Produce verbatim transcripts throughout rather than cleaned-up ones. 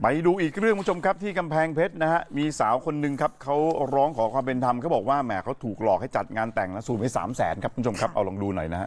ไปดูอีกเรื่องผู้ชมครับที่กำแพงเพชรนะฮะมีสาวคนหนึ่งครับเขาร้องขอความเป็นธรรมเขาบอกว่าแหมเขาถูกหลอกให้จัดงานแต่งนะสูญไปสามแสนครับผู้ชมครับเอาลองดูหน่อยนะฮะ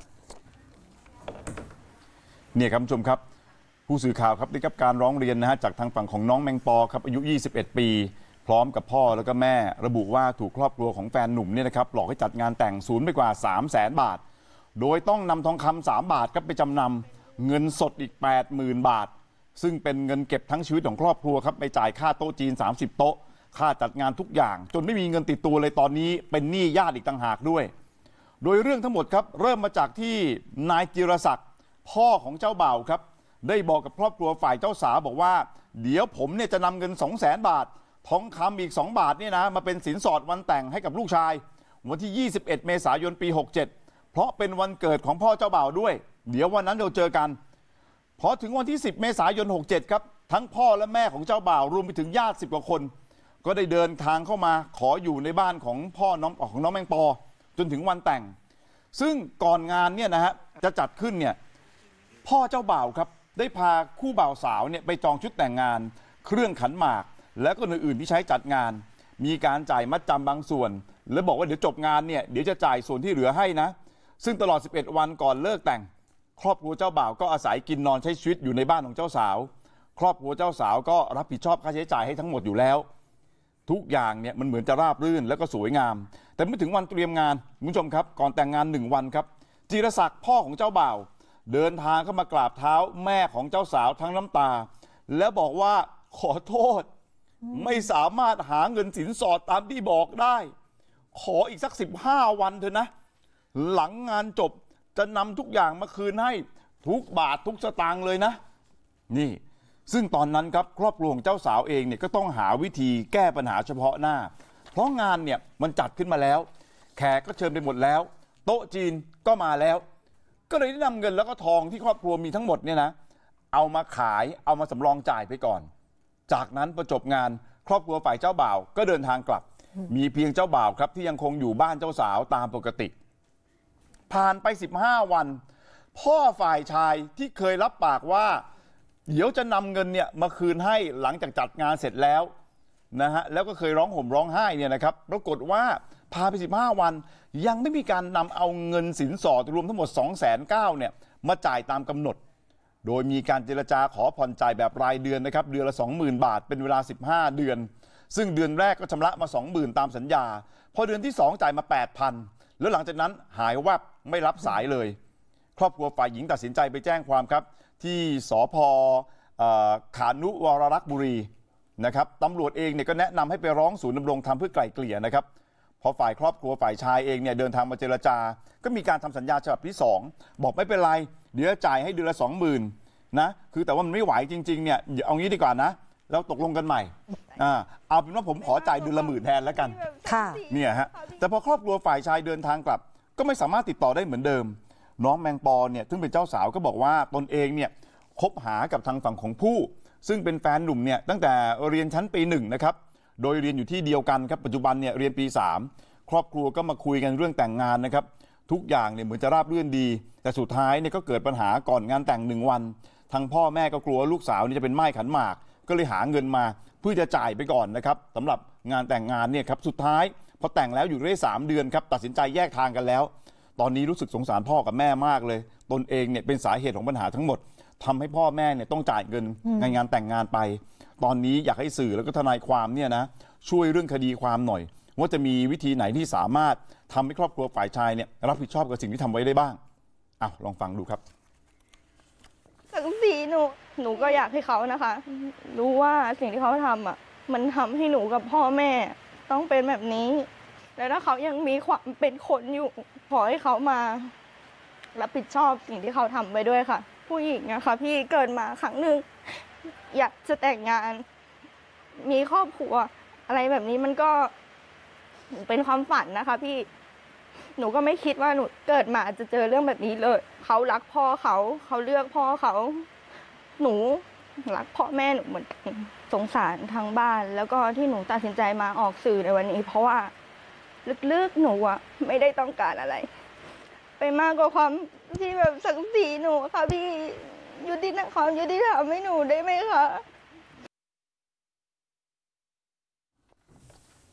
เนี่ยครับผู้ชมครับผู้สื่อข่าวครับได้รับการร้องเรียนนะฮะจากทางฝั่งของน้องแมงปอครับอายุยี่สิบเอ็ดปีพร้อมกับพ่อแล้วก็แม่ระบุว่าถูกครอบครัวของแฟนหนุ่มเนี่ยนะครับหลอกให้จัดงานแต่งสูญไปกว่าสามแสนบาทโดยต้องนำทองคำสามบาทครับไปจำนำเงินสดอีก แปดหมื่น บาทซึ่งเป็นเงินเก็บทั้งชีวิตของครอบครัวครับไปจ่ายค่าโต๊ะจีนสามสิบโต๊ะค่าจัดงานทุกอย่างจนไม่มีเงินติดตัวเลยตอนนี้เป็นหนี้ญาติอีกต่างหากด้วยโดยเรื่องทั้งหมดครับเริ่มมาจากที่นายจิรศักดิ์พ่อของเจ้าบ่าวครับได้บอกกับครอบครัวฝ่ายเจ้าสาวบอกว่าเดี๋ยวผมเนี่ยจะนำเงิน สองแสน บาททองคำอีกสองบาทเนี่ยนะมาเป็นสินสอดวันแต่งให้กับลูกชายวันที่ยี่สิบเอ็ดเมษายนปีหกเจ็ดเพราะเป็นวันเกิดของพ่อเจ้าบ่าวด้วยเดี๋ยววันนั้นเราเจอกันพอถึงวันที่สิบเมษายนหกเจ็ดครับทั้งพ่อและแม่ของเจ้าบ่าวรวมไปถึงญาติสิบกว่าคนก็ได้เดินทางเข้ามาขออยู่ในบ้านของพ่อน้องของน้องแมงปอจนถึงวันแต่งซึ่งก่อนงานเนี่ยนะฮะจะจัดขึ้นเนี่ยพ่อเจ้าบ่าวครับได้พาคู่บ่าวสาวเนี่ยไปจองชุดแต่งงานเครื่องขันหมากและก็อื่นๆที่ใช้จัดงานมีการจ่ายมัดจำบางส่วนแล้วบอกว่าเดี๋ยวจบงานเนี่ยเดี๋ยวจะจ่ายส่วนที่เหลือให้นะซึ่งตลอดสิบเอ็ดวันก่อนเลิกแต่งครอบครัวเจ้าบ่าวก็อาศัยกินนอนใช้ชีวิตอยู่ในบ้านของเจ้าสาวครอบครัวเจ้าสาวก็รับผิดชอบค่าใช้จ่ายให้ทั้งหมดอยู่แล้วทุกอย่างเนี่ยมันเหมือนจะราบรื่นแล้วก็สวยงามแต่เมื่อถึงวันเตรียมงานคุณผู้ชมครับก่อนแต่งงานหนึ่งวันครับจิรศักดิ์พ่อของเจ้าบ่าวเดินทางเข้ามากราบเท้าแม่ของเจ้าสาวทั้งน้ำตาแล้วบอกว่าขอโทษไม่สามารถหาเงินสินสอดตามที่บอกได้ขออีกสักสิบห้าวันเถอะนะหลังงานจบจะนำทุกอย่างมาคืนให้ทุกบาททุกสตางค์เลยนะนี่ซึ่งตอนนั้นครับครอบครัวของเจ้าสาวเองเนี่ยก็ต้องหาวิธีแก้ปัญหาเฉพาะหน้าเพราะงานเนี่ยมันจัดขึ้นมาแล้วแขกก็เชิญไปหมดแล้วโต๊ะจีนก็มาแล้วก็เลยได้นำเงินแล้วก็ทองที่ครอบครัวมีทั้งหมดเนี่ยนะเอามาขายเอามาสำรองจ่ายไปก่อนจากนั้นพอจบงานครอบครัวฝ่ายเจ้าบ่าวก็เดินทางกลับมีเพียงเจ้าบ่าวครับที่ยังคงอยู่บ้านเจ้าสาวตามปกติผ่านไปสิบห้าวันพ่อฝ่ายชายที่เคยรับปากว่าเดี๋ยวจะนำเงินเนี่ยมาคืนให้หลังจากจัดงานเสร็จแล้วนะฮะแล้วก็เคยร้องห่มร้องไห้เนี่ยนะครับปรากฏว่าพาไปสิบห้าวันยังไม่มีการนำเอาเงินสินสอดรวมทั้งหมด สองแสนเก้าหมื่น เนี่ยมาจ่ายตามกำหนดโดยมีการเจรจาขอผ่อนจ่ายแบบรายเดือนนะครับเดือนละ สองหมื่น บาทเป็นเวลาสิบห้าเดือนซึ่งเดือนแรกก็ชำระมา สองหมื่น ตามสัญญาพอเดือนที่สองจ่ายมา แปดพัน แล้วหลังจากนั้นหายวับไม่รับสายเลยครอบครัวฝ่ายหญิงตัดสินใจไปแจ้งความครับที่สภ.ขานุวรรักษ์บุรีนะครับตำรวจเองเนี่ยก็แนะนำให้ไปร้องศูนย์ดำรงธรรมเพื่อไกล่เกลี่ยนะครับพอฝ่ายครอบครัวฝ่ายชายเองเนี่ยเดินทางมาเจรจาก็มีการทำสัญญาฉบับที่สองบอกไม่เป็นไรเดี๋ยวจ่ายให้เดือนละสองหมื่นนะคือแต่ว่ามันไม่ไหวจริงๆเนี่ยเอางี้ดีกว่านะเราตกลงกันใหม่อ่าเอาเป็นว่าผมขอจ่ายเดือนละหมื่นแทนแล้วกันค่ะเนี่ยฮะแต่พอครอบครัวฝ่ายชายเดินทางกลับก็ไม่สามารถติดต่อได้เหมือนเดิมน้องแมงปอเนี่ยซึ่งเป็นเจ้าสาวก็บอกว่าตนเองเนี่ยคบหากับทางฝั่งของผู้ซึ่งเป็นแฟนหนุ่มเนี่ยตั้งแต่เรียนชั้นปีหนึ่งนะครับโดยเรียนอยู่ที่เดียวกันครับปัจจุบันเนี่ยเรียนปีสามครอบครัวก็มาคุยกันเรื่องแต่งงานนะครับทุกอย่างเนี่ยเหมือนจะราบรื่นดีแต่สุดท้ายเนี่ยก็เกิดปัญหาก่อนงานแต่งหนึ่งวันทางพ่อแม่ก็กลัวลูกสาวนี่จะเป็นไม้ขันหมากก็เลยหาเงินมาเพื่อจะจ่ายไปก่อนนะครับสำหรับงานแต่งงานเนี่ยครับสุดท้ายพอแต่งแล้วอยู่ได้สามเดือนครับตัดสินใจแยกทางกันแล้วตอนนี้รู้สึกสงสารพ่อกับแม่มากเลยตนเองเนี่ยเป็นสาเหตุของปัญหาทั้งหมดทำให้พ่อแม่เนี่ยต้องจ่ายเงินในงานแต่งงานไปตอนนี้อยากให้สื่อแล้วก็ทนายความเนี่ยนะช่วยเรื่องคดีความหน่อยว่าจะมีวิธีไหนที่สามารถทำให้ครอบครัวฝ่ายชายเนี่ยรับผิดชอบกับสิ่งที่ทำไว้ได้บ้างอ้าวลองฟังดูครับสักทีหนูหนูก็อยากให้เขานะคะรู้ว่าสิ่งที่เขาทำอ่ะมันทำให้หนูกับพ่อแม่ต้องเป็นแบบนี้แล้วถ้าเขายังมีความเป็นคนอยู่ขอให้เขามารับผิดชอบสิ่งที่เขาทำไปด้วยค่ะผู้หญิงนะคะพี่เกิดมาครั้งหนึ่งอยากจะแต่งงานมีครอบครัวอะไรแบบนี้มันก็เป็นความฝันนะคะพี่หนูก็ไม่คิดว่าหนูเกิดมาจะเจอเรื่องแบบนี้เลยเขารักพ่อเขาเขาเลือกพ่อเขาหนูรักพ่อแม่หนูเหมือนกันสงสารทางบ้านแล้วก็ที่หนูตัดสินใจมาออกสื่อในวันนี้เพราะว่าลึกๆหนูอะไม่ได้ต้องการอะไรไปมากกว่าความที่แบบศักดิ์ศรีหนูค่ะพี่ยุติธรรมความยุติธรรมให้หนูได้ไหมคะ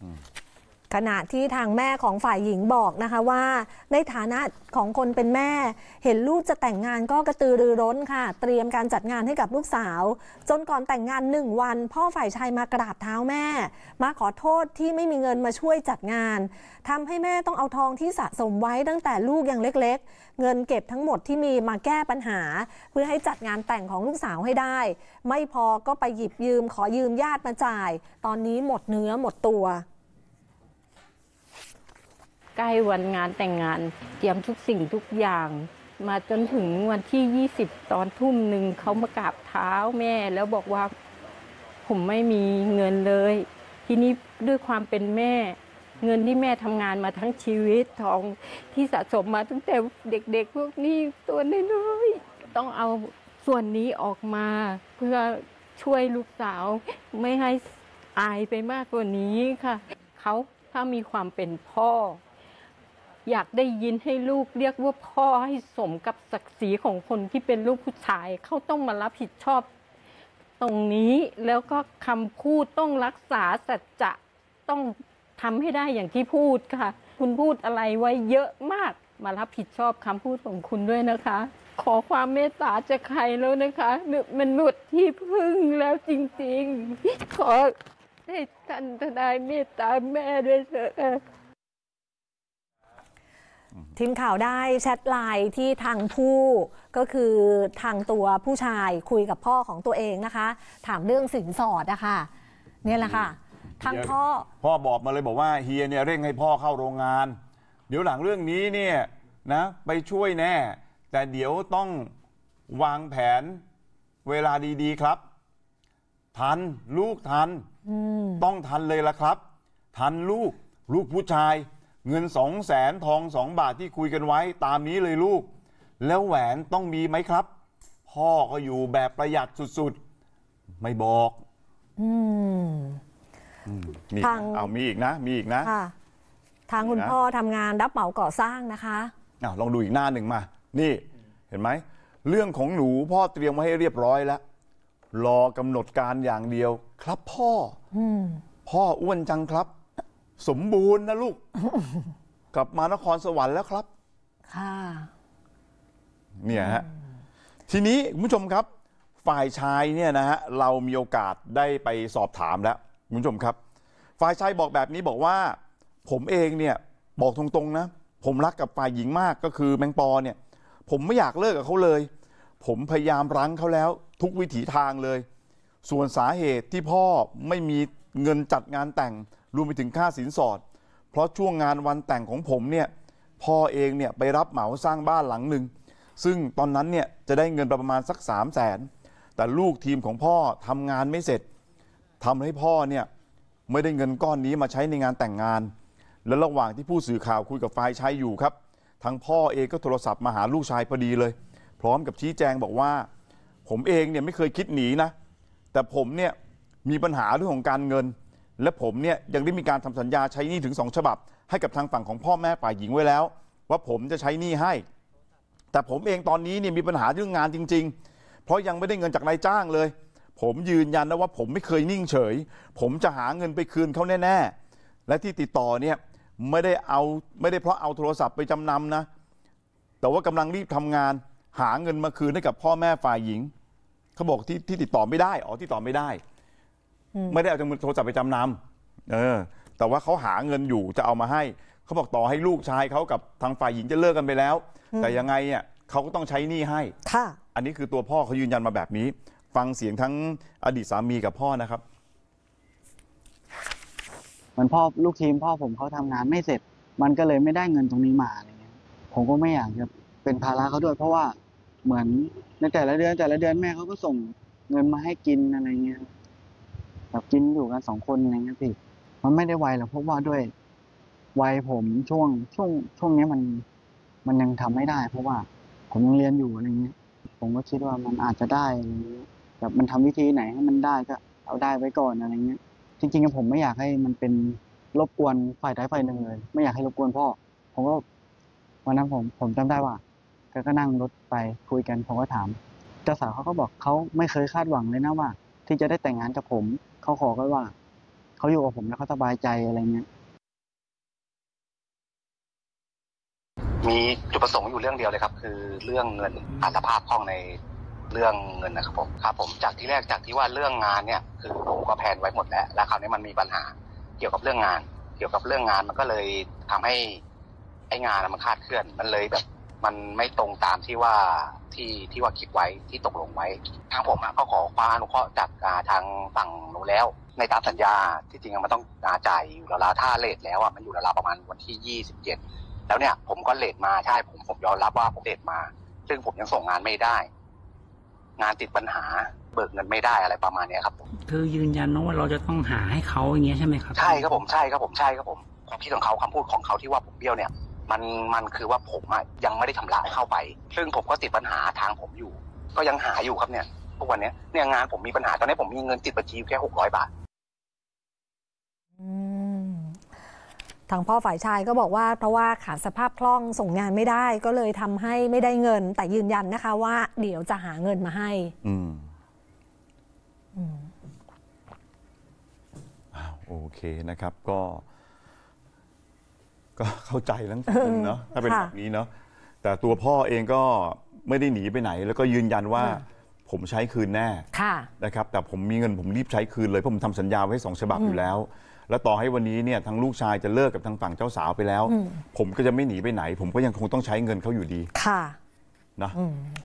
ขณะที่ทางแม่ของฝ่ายหญิงบอกนะคะว่าในฐานะของคนเป็นแม่เห็นลูกจะแต่งงานก็กระตือรือร้นค่ะเตรียมการจัดงานให้กับลูกสาวจนก่อนแต่งงานหนึ่งวันพ่อฝ่ายชายมากราบเท้าแม่มาขอโทษที่ไม่มีเงินมาช่วยจัดงานทำให้แม่ต้องเอาทองที่สะสมไว้ตั้งแต่ลูกยังเล็กๆเงินเก็บทั้งหมดที่มีมาแก้ปัญหาเพื่อให้จัดงานแต่งของลูกสาวให้ได้ไม่พอก็ไปหยิบยืมขอยืมญาติมาจ่ายตอนนี้หมดเนื้อหมดตัวใกล้วันงานแต่งงานเตรียมทุกสิ่งทุกอย่างมาจนถึงวันที่ยี่สิบตอนทุ่มหนึ่งเขามากราบเท้าแม่แล้วบอกว่าผมไม่มีเงินเลยทีนี้ด้วยความเป็นแม่เงินที่แม่ทำงานมาทั้งชีวิตทองที่สะสมมาตั้งแต่เด็กๆพวกนี้ตัวน้อยๆต้องเอาส่วนนี้ออกมาเพื่อช่วยลูกสาวไม่ให้อายไปมากกว่านี้ค่ะเขาถ้ามีความเป็นพ่ออยากได้ยินให้ลูกเรียกว่าพ่อให้สมกับศักดิ์ศรีของคนที่เป็นลูกผู้ชายเขาต้องมารับผิดชอบตรงนี้แล้วก็คำพูดต้องรักษาสัจจะต้องทำให้ได้อย่างที่พูดค่ะคุณพูดอะไรไว้เยอะมากมารับผิดชอบคำพูดของคุณด้วยนะคะขอความเมตตาจากใครแล้วนะคะมันหมดที่พึ่งแล้วจริงๆขอให้ท่านทนายเมตตาแม่ด้วยเถอะทีมข่าวได้แชทไลน์ที่ทางผู้ก็คือทางตัวผู้ชายคุยกับพ่อของตัวเองนะคะถามเรื่องสินสอดนะคะเนี่ยแหละค่ะทางพ่อพ่อบอกมาเลยบอกว่าเฮียเนี่ยเร่งให้พ่อเข้าโรงงานเดี๋ยวหลังเรื่องนี้เนี่ยนะไปช่วยแน่แต่เดี๋ยวต้องวางแผนเวลาดีๆครับทันลูกทันต้องทันเลยละครับทันลูกลูกผู้ชายเงินสองแสนทองสองบาทที่คุยกันไว้ตามนี้เลยลูกแล้วแหวนต้องมีไหมครับพ่อก็อยู่แบบประหยัดสุดๆไม่บอกอืมทางเอามีอีกนะมีอีกนะทางคุณพ่อทำงานรับเหมาก่อสร้างนะคะอ้าวลองดูอีกหน้าหนึ่งมานี่เห็นไหมเรื่องของหนูพ่อเตรียมไว้ให้เรียบร้อยแล้วรอกำหนดการอย่างเดียวครับพ่อพ่ออ้วนจังครับสมบูรณ์นะลูก กลับมานครสวรรค์แล้วครับค่ะเนี่ยฮะทีนี้คุณผู้ชมครับฝ่ายชายเนี่ยนะฮะเรามีโอกาสได้ไปสอบถามแล้วคุณผู้ชมครับฝ่ายชายบอกแบบนี้บอกว่าผมเองเนี่ยบอกตรงๆนะผมรักกับฝ่ายหญิงมากก็คือแมงปอเนี่ยผมไม่อยากเลิกกับเขาเลยผมพยายามรั้งเขาแล้วทุกวิถีทางเลยส่วนสาเหตุที่พ่อไม่มีเงินจัดงานแต่งรวมไปถึงค่าสินสอดเพราะช่วงงานวันแต่งของผมเนี่ยพ่อเองเนี่ยไปรับเหมาสร้างบ้านหลังหนึ่งซึ่งตอนนั้นเนี่ยจะได้เงินประมาณสักสามแสนแต่ลูกทีมของพ่อทำงานไม่เสร็จทำให้พ่อเนี่ยไม่ได้เงินก้อนนี้มาใช้ในงานแต่งงานและระหว่างที่ผู้สื่อข่าวคุยกับฝ่ายชายอยู่ครับทางพ่อเองก็โทรศัพท์มาหาลูกชายพอดีเลยพร้อมกับชี้แจงบอกว่าผมเองเนี่ยไม่เคยคิดหนีนะแต่ผมเนี่ยมีปัญหาเรื่องของการเงินและผมเนี่ยยังได้มีการทำสัญญาใช้หนี้ถึงสองฉบับให้กับทางฝั่งของพ่อแม่ฝ่ายหญิงไว้แล้วว่าผมจะใช้หนี้ให้แต่ผมเองตอนนี้เนี่ยมีปัญหาเรื่องงานจริงๆเพราะยังไม่ได้เงินจากนายจ้างเลยผมยืนยันนะว่าผมไม่เคยนิ่งเฉยผมจะหาเงินไปคืนเขาแน่ๆและที่ติดต่อเนี่ยไม่ได้เอาไม่ได้เพราะเอาโทรศัพท์ไปจำนำนะแต่ว่ากำลังรีบทำงานหาเงินมาคืนให้กับพ่อแม่ฝ่ายหญิงเขาบอกที่ที่ติดต่อไม่ได้อ๋อที่ติดต่อไม่ได้ไม่ได้เอาโทรศัพท์ไปจำนำเออแต่ว่าเขาหาเงินอยู่จะเอามาให้เขาบอกต่อให้ลูกชายเขากับทางฝ่ายหญิงจะเลิกกันไปแล้วแต่ยังไงเนี่ยเขาก็ต้องใช้หนี้ให้ค่ะอันนี้คือตัวพ่อเขายืนยันมาแบบนี้ฟังเสียงทั้งอดีตสามีกับพ่อนะครับเหมือนพ่อลูกทีมพ่อผมเขาทำงานไม่เสร็จมันก็เลยไม่ได้เงินตรงนี้มาอะไรเงี้ยผมก็ไม่อยากจะเป็นภาระเขาด้วยเพราะว่าเหมือนในแต่ละเดือนแต่ละเดือนแม่เขาก็ส่งเงินมาให้กินอะไรเงี้ยแบบกินอยู่กันสองคนอะไรเงี้ยพี่มันไม่ได้ไวหรอกเพราะว่าด้วยวัยผมช่วงช่วงช่วงนี้มันมันยังทำไม่ได้เพราะว่าผมยังเรียนอยู่อะไรเงี้ยผมก็คิดว่ามันอาจจะได้แบบมันทำวิธีไหนให้มันได้ก็เอาได้ไว้ก่อนอะไรเงี้ยจริงๆผมไม่อยากให้มันเป็นรบกวนฝ่ายใดฝ่ายหนึ่งเลยไม่อยากให้รบกวนพ่อผมก็วันนั้นผมผมจำได้ว่าแกก็นั่งรถไปคุยกันผมก็ถามเจ้าสาวเขาก็บอกเขาไม่เคยคาดหวังเลยนะว่าที่จะได้แต่งงานกับผมเขาขอก็ว่าเขาอยู่กับผมแล้วเขาสบายใจอะไรเงี้ยมีจุดประสงค์อยู่เรื่องเดียวเลยครับคือเรื่องเงินอัตภาพคล่องในเรื่องเงินนะครับผมครับผมจากที่แรกจากที่ว่าเรื่องงานเนี่ยคือผมก็แผนไว้หมดแล้วแล้วคราวนี้มันมีปัญหาเกี่ยวกับเรื่องงาน เกี่ยวกับเรื่องงานมันก็เลยทำให้ไอ้งานมันคลาดเคลื่อนมันเลยแบบมันไม่ตรงตามที่ว่าที่ที่ว่าคิดไว้ที่ตกลงไว้ทางผมก็ขอความอนุเคราะห์จากทางฝั่งนู้นแล้วในตามสัญญาที่จริงมันต้องจ่ายอยู่ราวๆถ้าเลทแล้วอ่ะมันอยู่ราวๆประมาณวันที่ยี่สิบเจ็ดแล้วเนี่ยผมก็เลทมาใช่ผมผมยอมรับว่าผมเลทมาซึ่งผมยังส่งงานไม่ได้งานติดปัญหาเบิกเงินไม่ได้อะไรประมาณนี้ครับผมคือยืนยันนะว่าเราจะต้องหาให้เขาอย่างเงี้ยใช่ไหมครับใช่ครับผมใช่ครับผมใช่ครับผมความคิดของเขาคำพูดของเขาที่ว่าผมเบี้ยวเนี่ยมันมันคือว่าผมยังไม่ได้ชำระเข้าไปซึ่งผมก็ติดปัญหาทางผมอยู่ก็ยังหาอยู่ครับเนี่ยทุกวันนี้เนี่ยงานผมมีปัญหาตอนนี้ผมมีเงินติดบัญชีแค่หกร้อยบาททางพ่อฝ่ายชายก็บอกว่าเพราะว่าขาดสภาพคล่องส่งงานไม่ได้ก็เลยทำให้ไม่ได้เงินแต่ยืนยันนะคะว่าเดี๋ยวจะหาเงินมาให้อืมอืมโอเคนะครับก็ก็เข้าใจทั้งคนเนาะถ้าเป็นแบบนี้เนาะแต่ตัวพ่อเองก็ไม่ได้หนีไปไหนแล้วก็ยืนยันว่าผมใช้คืนแน่นะครับแต่ผมมีเงินผมรีบใช้คืนเลยเพราะผมทำสัญญาไว้สองฉบับอยู่แล้วแล้วต่อให้วันนี้เนี่ยทั้งลูกชายจะเลิกกับทางฝั่งเจ้าสาวไปแล้วผมก็จะไม่หนีไปไหนผมก็ยังคงต้องใช้เงินเขาอยู่ดีค่ะนะ